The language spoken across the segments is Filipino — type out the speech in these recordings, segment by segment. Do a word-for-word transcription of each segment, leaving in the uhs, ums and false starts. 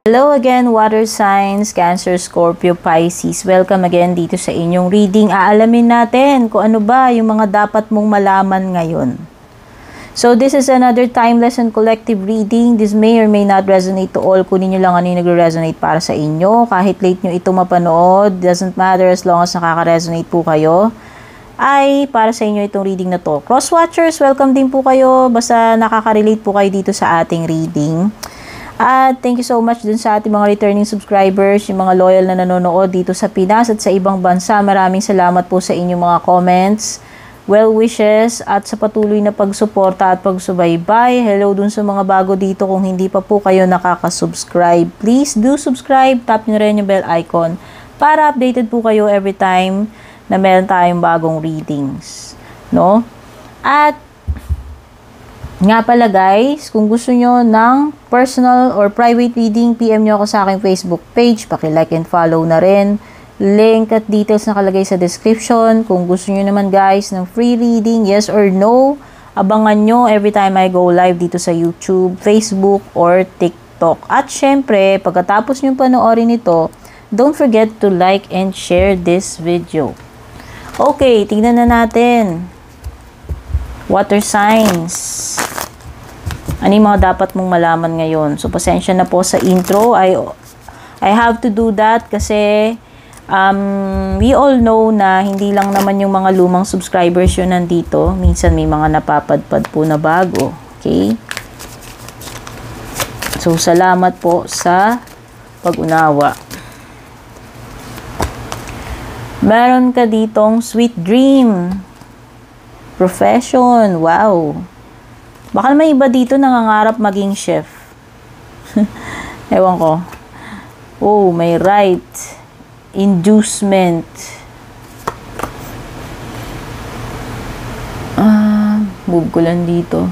Hello again, water signs, Cancer, Scorpio, Pisces. Welcome again dito sa inyong reading. Aalamin natin kung ano ba yung mga dapat mong malaman ngayon. So this is another timeless and collective reading. This may or may not resonate to all. Kunin nyo lang ano yung nagre-resonate para sa inyo. Kahit late nyo ito mapanood, doesn't matter as long as nakaka-resonate po kayo. Ay para sa inyo itong reading na to. Cross-watchers, welcome din po kayo. Basta nakaka-relate po kayo dito sa ating reading. At thank you so much dun sa ating mga returning subscribers, yung mga loyal na nanonood dito sa Pinas at sa ibang bansa. Maraming salamat po sa inyong mga comments, well wishes, at sa patuloy na pagsuporta at pagsubaybay. Hello dun sa mga bago dito. Kung hindi pa po kayo nakaka-subscribe, please do subscribe. Tap nyo rin yung bell icon para updated po kayo every time na meron tayong bagong readings. No? At nga pala guys, kung gusto nyo ng personal or private reading, P M nyo ako sa aking Facebook page. Paki-like and follow na rin. Link at details nakalagay sa description. Kung gusto nyo naman guys ng free reading, yes or no, abangan nyo every time I go live dito sa YouTube, Facebook, or TikTok. At syempre, pagkatapos nyo panoorin ito, don't forget to like and share this video. Okay, tingnan na natin. Water signs. Ano yung mga dapat mong malaman ngayon? So, pasensya na po sa intro. I, I have to do that kasi um, we all know na hindi lang naman yung mga lumang subscribers yun nandito. Minsan may mga napapadpad po na bago. Okay? So, salamat po sa pag-unawa. Meron ka ditong sweet dream. Profession. Wow. Baka may iba dito nangangarap maging chef. Ewan ko. Oh, may right. Inducement. Ah, move ko lang dito.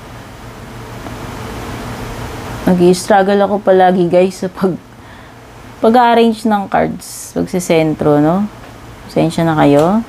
Nag-i-struggle ako palagi guys sa pag pag-arrange ng cards. Pagsisentro, no? Pasensya na kayo.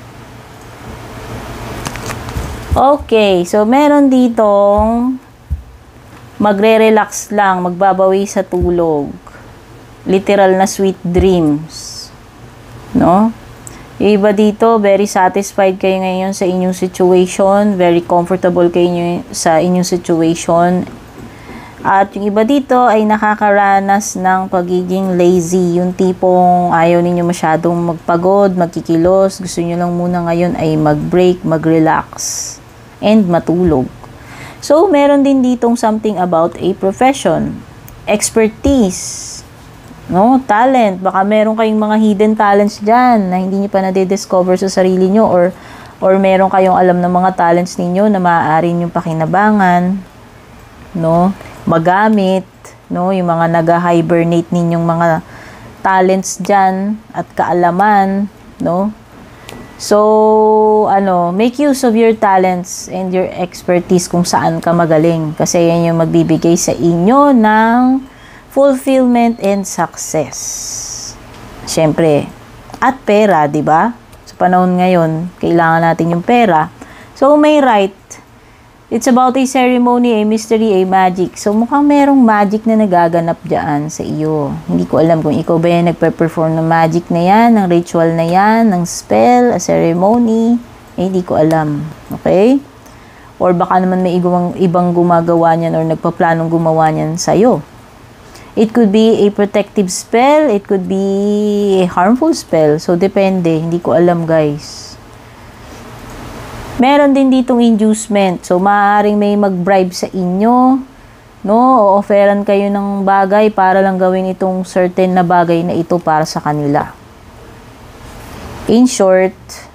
Okay, so meron ditong magre-relax lang, magbabawi sa tulog. Literal na sweet dreams. No? Yung iba dito, very satisfied kayo ngayon sa inyong situation. Very comfortable kayo sa inyong situation. At yung iba dito ay nakakaranas ng pagiging lazy. Yung tipong ayaw ninyo masyadong magpagod, magkikilos. Gusto nyo lang muna ngayon ay mag-break, mag-relax, and matulog. So, meron din ditong something about a profession. Expertise. No? Talent. Baka meron kayong mga hidden talents dyan na hindi nyo pa na-discover sa sarili nyo, or, or meron kayong alam ng mga talents ninyo na maaari nyo pakinabangan. No? Magamit. No? Yung mga nag-hibernate ninyong mga talents dyan at kaalaman. No? So, ano, make use of your talents and your expertise kung saan ka magaling. Kasi yan yung magbibigay sa inyo ng fulfillment and success. Siyempre, at pera, di ba? Sa panahon ngayon, kailangan natin yung pera. So, may right. It's about a ceremony, a mystery, a magic. So, mukhang merong magic na nagaganap dyan sa iyo. Hindi ko alam kung ikaw ba yan nagpe-perform ng magic na yan, ng ritual na yan, ng spell, a ceremony. Eh, hindi ko alam. Okay? Or baka naman may ibang, ibang gumagawa niyan or nagpaplanong gumawa niyan sa iyo. It could be a protective spell. It could be a harmful spell. So, depende. Hindi ko alam, guys. Meron din ditong inducement. So, maaaring may mag-bribe sa inyo. No? O offeran kayo ng bagay para lang gawin itong certain na bagay na ito para sa kanila. In short,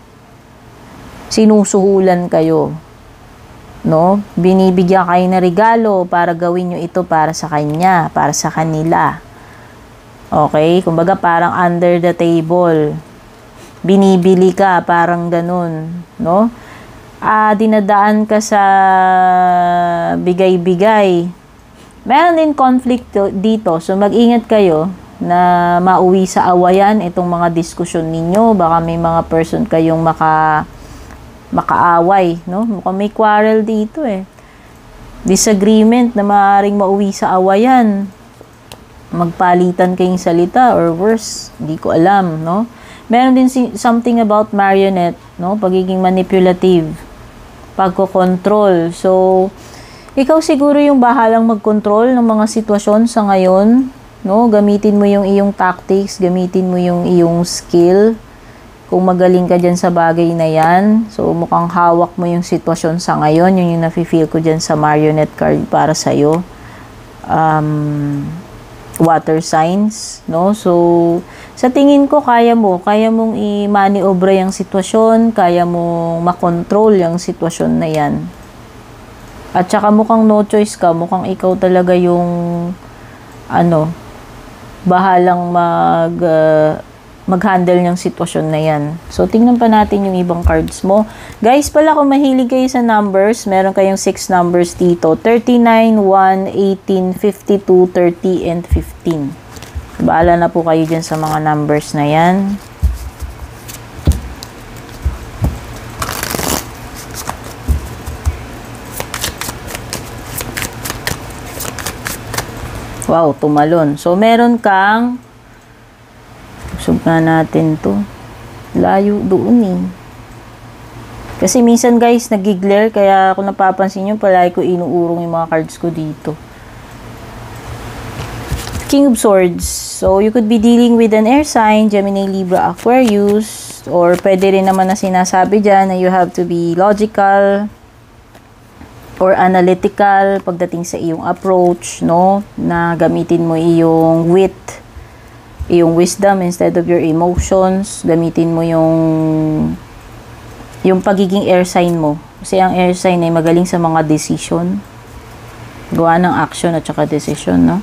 sinusuhulan kayo. No? Binibigyan kayo na regalo para gawin nyo ito para sa kanya, para sa kanila. Okay? Kumbaga parang under the table. Binibili ka, parang ganun. No? Ah, dinadaan ka sa bigay-bigay. Meron din conflict dito. So, mag-ingat kayo na mauwi sa awayan itong mga diskusyon ninyo. Baka may mga person kayong maka, makaaway. No? Mukhang may quarrel dito eh. Disagreement na maaaring mauwi sa awayan. magpalitan kayong salita or worse, hindi ko alam, no? Meron din si, something about marionette, no? Pagiging manipulative, pagko-control. So, ikaw siguro yung bahalang mag-control ng mga sitwasyon sa ngayon, no? Gamitin mo yung iyong tactics, gamitin mo yung iyong skill. Kung magaling ka dyan sa bagay na yan, so mukhang hawak mo yung sitwasyon sa ngayon, yun yung nafe-feel ko dyan sa marionette card para sa'yo. Um, water signs, no? So, sa tingin ko, kaya mo, kaya mong i-maniobra yung sitwasyon, kaya mong makontrol yung sitwasyon na yan. At saka mukhang no choice ka, mukhang ikaw talaga yung, ano, bahalang mag... Uh, mag-handle ng sitwasyon na yan. So, tingnan pa natin yung ibang cards mo. Guys, pala kung mahilig kayo sa numbers, meron kayong six numbers dito. thirty-nine, one, eighteen, fifty-two, thirty, and fifteen. Bahala na po kayo dyan sa mga numbers na yan. Wow, tumalon. So, meron kang sub na natin to. Layo doon eh. Kasi minsan guys, nag-glare. Kaya kung napapansin nyo, palagi ko inuurong yung mga cards ko dito. King of Swords. So, you could be dealing with an air sign, Gemini, Libra, Aquarius. Or pwede rin naman na sinasabi dyan na you have to be logical or analytical pagdating sa iyong approach, no? Na gamitin mo iyong wit, yung wisdom instead of your emotions. Gamitin mo yung yung pagiging air sign mo. Kasi ang air sign ay magaling sa mga decision. Gawa ng action at saka decision, no?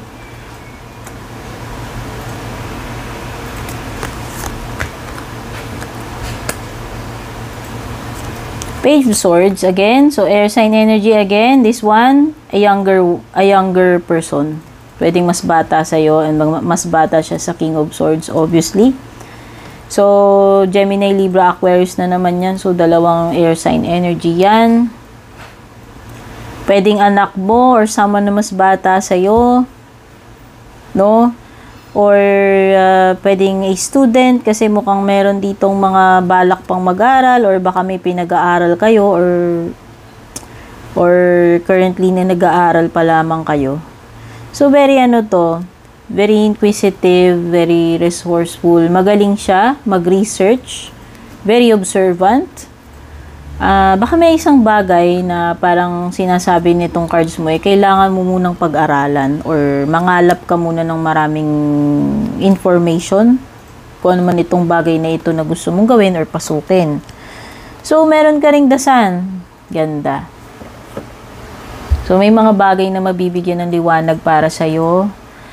Page of Swords again. So air sign energy again. This one, a younger a younger person. Pwedeng mas bata sa'yo and mas bata siya sa King of Swords, obviously. So, Gemini, Libra, Aquarius na naman yan. So, dalawang air sign energy yan. Pwedeng anak mo or someone na mas bata sa'yo. No? Or uh, pwedeng a student kasi mukhang meron ditong mga balak pang mag-aral or baka may pinag-aaral kayo or or currently na nag-aaral pa lamang kayo. So, very ano to, very inquisitive, very resourceful. Magaling siya, mag-research, very observant. Uh, baka may isang bagay na parang sinasabi nitong cards mo, eh, kailangan mo munang pag-aralan or mangalap ka muna ng maraming information kung ano man itong bagay na ito na gusto mong gawin or pasukin. So, meron ka ring dasan. Ganda. So, may mga bagay na mabibigyan ng liwanag para sa'yo.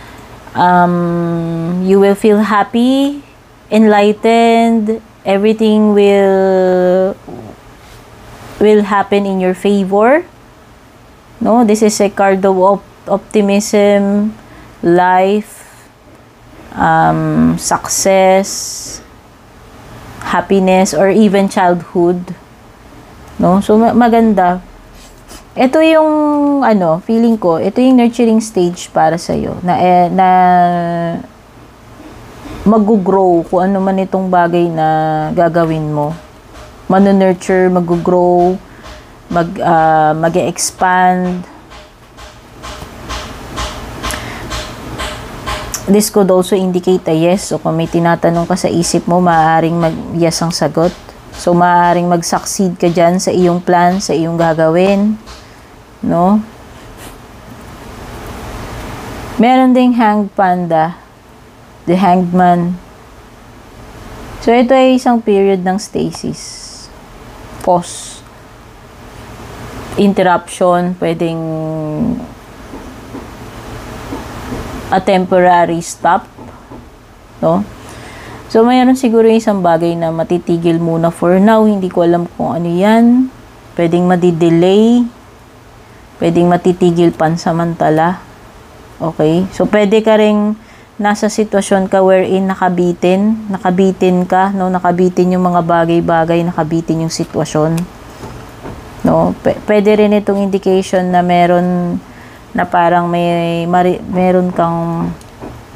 Um, you will feel happy, enlightened, everything will will happen in your favor. No, this is a card of op optimism, life, um, success, happiness, or even childhood. No, so maganda. Ito yung, ano, feeling ko, ito yung nurturing stage para sa'yo, na, eh, na mag-grow kung ano man itong bagay na gagawin mo. Manu-nurture, mag-grow, mag, uh, mag-expand. This could also indicate a yes. So, kung may tinatanong ka sa isip mo, maaaring mag-yes ang sagot. So, maaaring mag-succeed ka dyan sa iyong plan, sa iyong gagawin. No? Meron ding hanged panda, the hanged man. So, ito ay isang period ng stasis. Pause. Interruption, pwedeng a temporary stop. No? So, mayroon siguro isang bagay na matitigil muna for now. Hindi ko alam kung ano yan. Pwedeng madi-delay. Pwedeng matitigil pansamantala. Okay? So, pwede ka ring nasa sitwasyon ka wherein nakabitin. Nakabitin ka. No? Nakabitin yung mga bagay-bagay. Nakabitin yung sitwasyon. No? P- pwede rin itong indication na meron na parang may mari, meron kang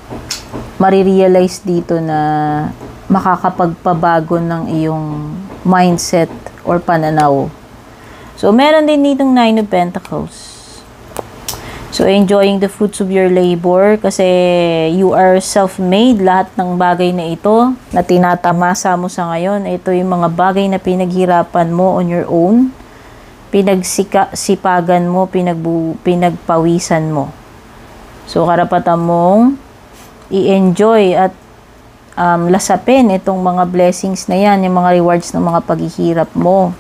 marirealize dito na makakapagpabago ng iyong mindset or pananaw. So, meron din ditong Nine of Pentacles. So, enjoying the fruits of your labor kasi you are self-made. Lahat ng bagay na ito na tinatamasa mo sa ngayon, ito yung mga bagay na pinaghirapan mo on your own. Pinagsisipagan mo, pinagbu pinagpawisan mo. So, karapatan mong i-enjoy at um, lasapin itong mga blessings na yan, yung mga rewards ng mga paghihirap mo.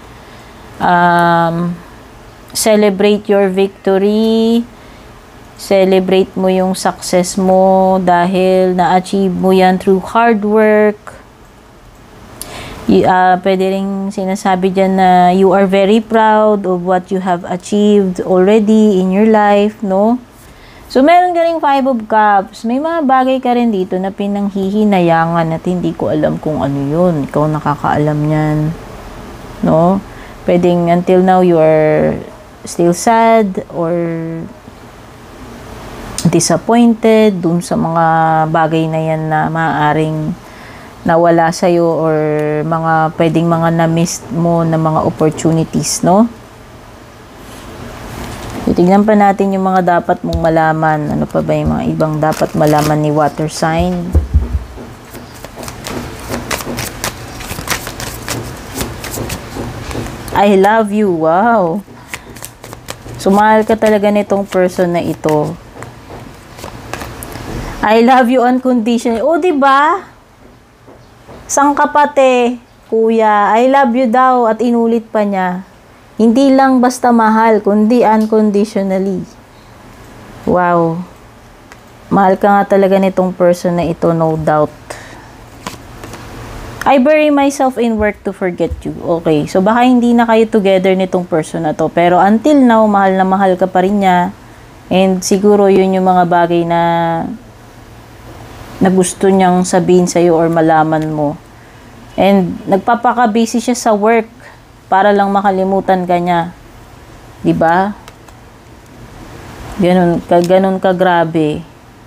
Um, celebrate your victory. Celebrate mo yung success mo dahil na-achieve mo yan through hard work. Y uh, pwede rin sinasabi dyan na you are very proud of what you have achieved already in your life, no? So, meron ka ring Five of Cups. May mga bagay ka rin dito na pinanghihinayangan at hindi ko alam kung ano yun. Ikaw nakakaalam yan, no? Pwedeng until now you are still sad or disappointed dun sa mga bagay na yan na maaaring nawala sa'yo or mga pwedeng mga na-miss mo na mga opportunities, no? Titignan pa natin yung mga dapat mong malaman. Ano pa ba yung mga ibang dapat malaman ni water sign? I love you. Wow. So, mahal ka talaga nitong person na ito. I love you unconditionally. O, diba? Sang kapate, kuya. I love you daw at inulit pa niya. Hindi lang basta mahal, kundi unconditionally. Wow. Mahal ka nga talaga nitong person na ito, no doubt. I bury myself in work to forget you. Okay, so baka hindi na kayo together nitong person na to. Pero until now, mahal na mahal ka pa rin niya. And siguro yun yung mga bagay na na gusto niyang sabihin sa'yo or malaman mo. And nagpapaka-busy siya sa work para lang makalimutan ka niya. Diba? Ganun ka, ganun ka grabe.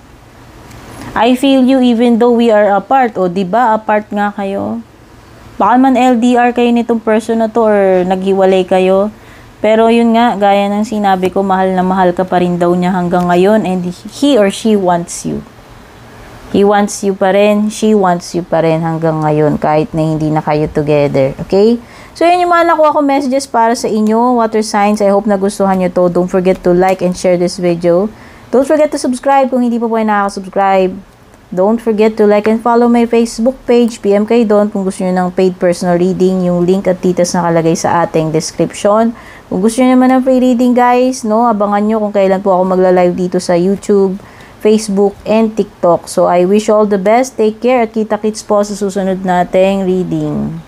I feel you even though we are apart. O diba, apart nga kayo. Baka man L D R kayo nitong person na to or naghiwalay kayo. Pero yun nga, gaya ng sinabi ko, mahal na mahal ka pa rin daw niya hanggang ngayon and he or she wants you. He wants you pa rin, she wants you pa rin hanggang ngayon kahit na hindi na kayo together. Okay? So, yun yung mga nakuha ko messages para sa inyo, water signs. I hope nagustuhan nyo to. Don't forget to like and share this video. Don't forget to subscribe kung hindi pa po kayo nakaka-subscribe. Don't forget to like and follow my Facebook page, P M K Don, kung gusto nyo ng paid personal reading. Yung link at details nakalagay sa ating description. Kung gusto nyo naman ng free reading, guys, no, abangan nyo kung kailan po ako magla-live dito sa YouTube, Facebook, and TikTok. So, I wish you all the best. Take care at kita-kits po sa susunod nating reading.